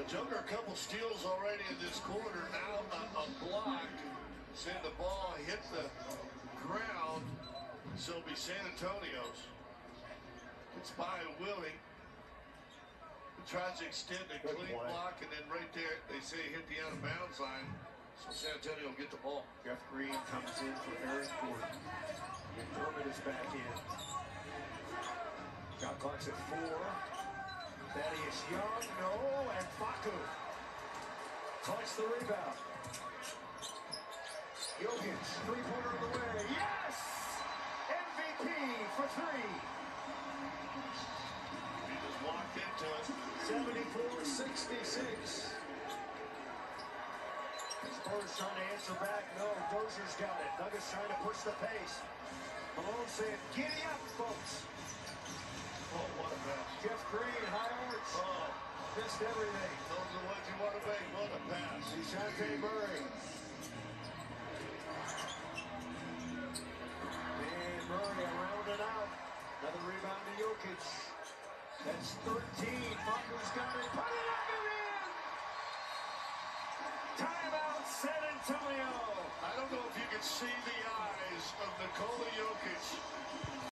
Joker, a couple steals already in this quarter. Now a block. Send the ball hit the ground. So it'll be San Antonio's. It's by Willie. He tries to extend a clean block, and then right there, they say hit the out of bounds line. So San Antonio will get the ball. Jeff Green comes in for Aaron Gordon. McDermott is back in. Shot clock's at 4. Thaddeus Young, no, and Facu collects the rebound. Jokic, three-pointer on the way. Yes! MVP for 3. He just walked into it. 74-66. Spurs trying to answer back. No, Dozier's got it. Nuggets trying to push the pace. Malone saying, giddy up, folks. Oh, what a pass. Jeff Green, high arch. Oh, missed everything. those are the ones you want to make. What a pass. Dejounte Murray. And Murray around and out. Another rebound to Jokic. That's 13. Facu's got it. Put it up and in. Timeout, San Antonio. I don't know if you can see the eyes of Nikola Jokic.